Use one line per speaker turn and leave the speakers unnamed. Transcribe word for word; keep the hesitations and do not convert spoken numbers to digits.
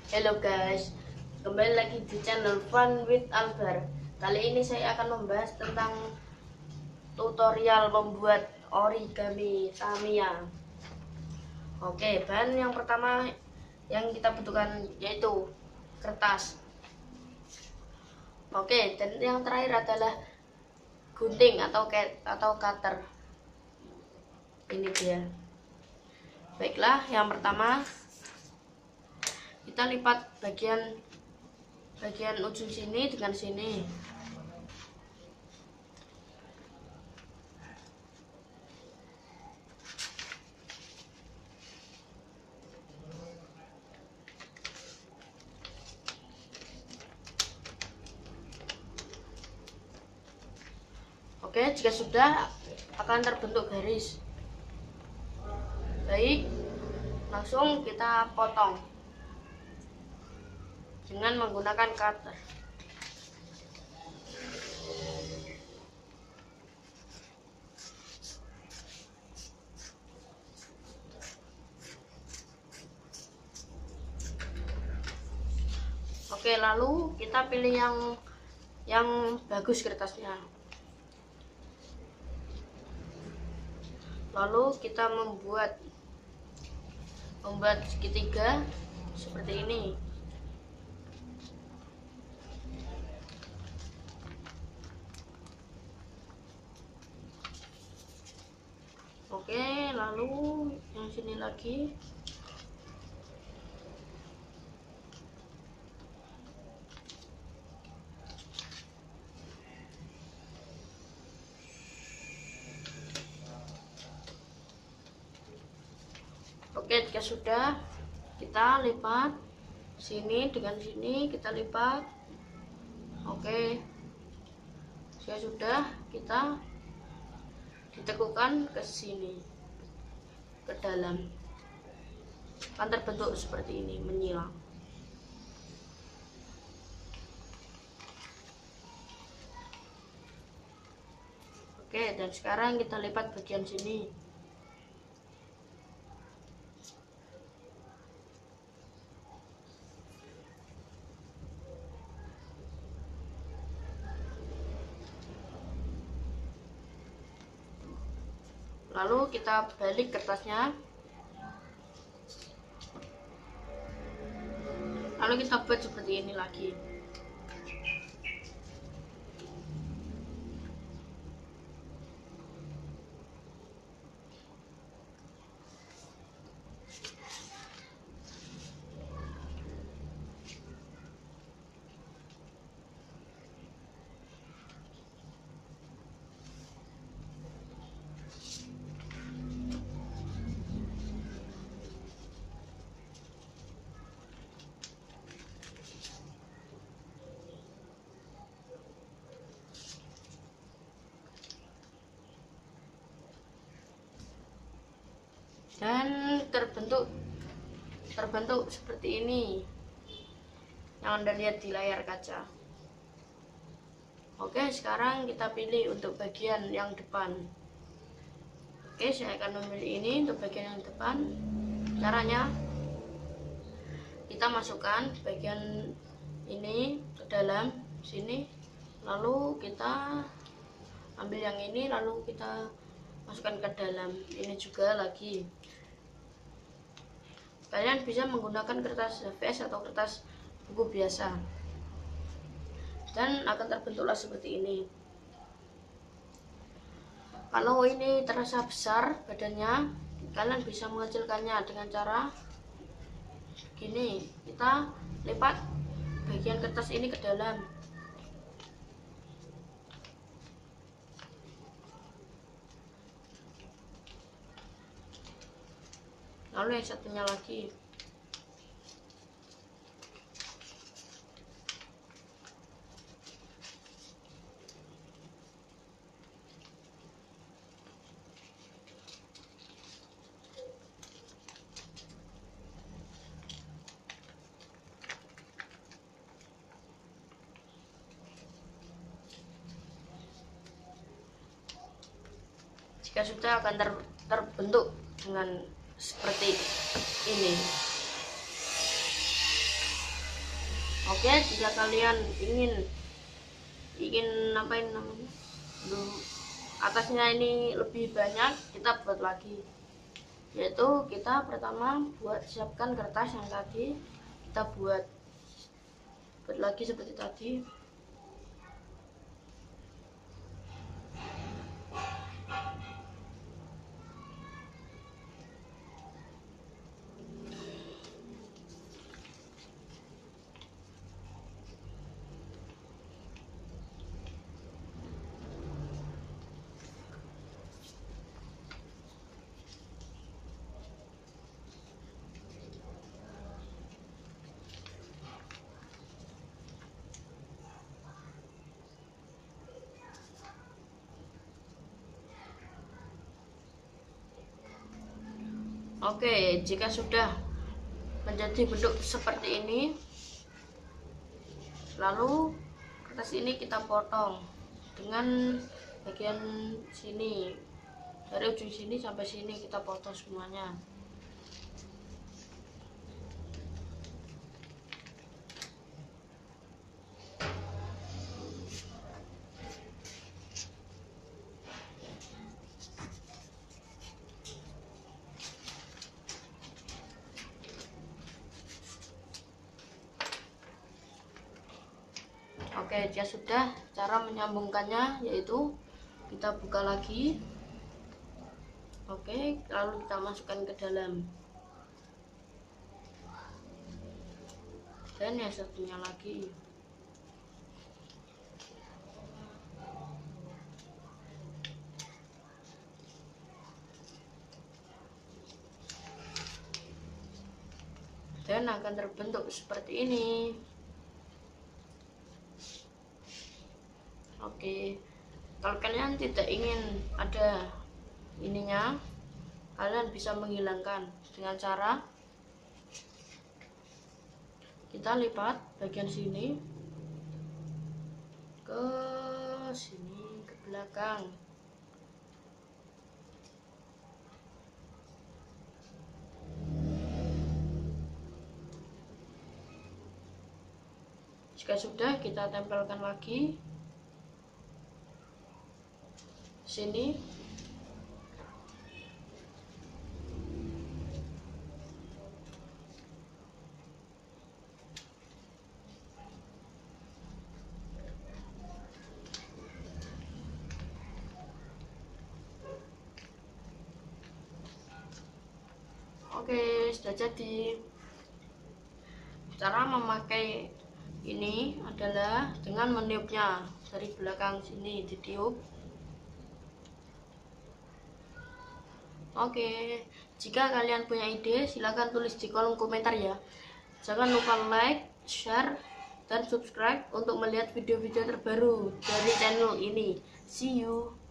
Halo guys, kembali lagi di channel Fun with Albar. Kali ini saya akan membahas tentang tutorial membuat origami Tamiya. Oke, bahan yang pertama yang kita butuhkan yaitu kertas. Oke, dan yang terakhir adalah gunting atau cat atau cutter. Ini dia. Baiklah, yang pertama kita lipat bagian bagian ujung sini dengan sini. Oke, jika sudah akan terbentuk garis. Baik, langsung kita potong dengan menggunakan cutter. Oke, lalu kita pilih yang yang bagus kertasnya. Lalu kita membuat membuat segitiga seperti ini. Oke, lalu yang sini lagi. Oke, jika sudah, kita lipat sini dengan sini, kita lipat. Oke, jika sudah, kita ditekukan ke sini, ke dalam, akan terbentuk seperti ini, menyilang. Oke, dan sekarang kita lipat bagian sini. Lalu kita balik kertasnya. Lalu kita buat seperti ini lagi. Dan terbentuk terbentuk seperti ini yang Anda lihat di layar kaca. Oke, sekarang kita pilih untuk bagian yang depan. Oke, saya akan memilih ini untuk bagian yang depan. Caranya, kita masukkan bagian ini ke dalam sini, lalu kita ambil yang ini, lalu kita masukkan ke dalam ini juga lagi. Kalian bisa menggunakan kertas H V S atau kertas buku biasa, dan akan terbentuklah seperti ini. Kalau ini terasa besar badannya, kalian bisa mengecilkannya dengan cara gini. Kita lipat bagian kertas ini ke dalam. Lalu yang satunya lagi. Jika sudah, akan ter terbentuk dengan seperti ini. Oke, jika kalian ingin ingin ngapain namanya Duh, atasnya ini lebih banyak, kita buat lagi, yaitu kita pertama buat siapkan kertas yang tadi kita buat buat lagi seperti tadi. Oke, jika sudah menjadi bentuk seperti ini, lalu kertas ini kita potong dengan bagian sini, dari ujung sini sampai sini kita potong semuanya. Oke, jika sudah, cara menyambungkannya yaitu kita buka lagi. Oke, lalu kita masukkan ke dalam. Dan yang satunya lagi. Dan akan terbentuk seperti ini. Oke, kalau kalian tidak ingin ada ininya, kalian bisa menghilangkan dengan cara kita lipat bagian sini ke sini ke belakang. Jika sudah, kita tempelkan lagi sini. Oke, sudah jadi. Cara memakai ini adalah dengan meniupnya dari belakang sini, ditiup. Oke, jika kalian punya ide, silahkan tulis di kolom komentar ya. Jangan lupa like, share, dan subscribe untuk melihat video-video terbaru dari channel ini. See you.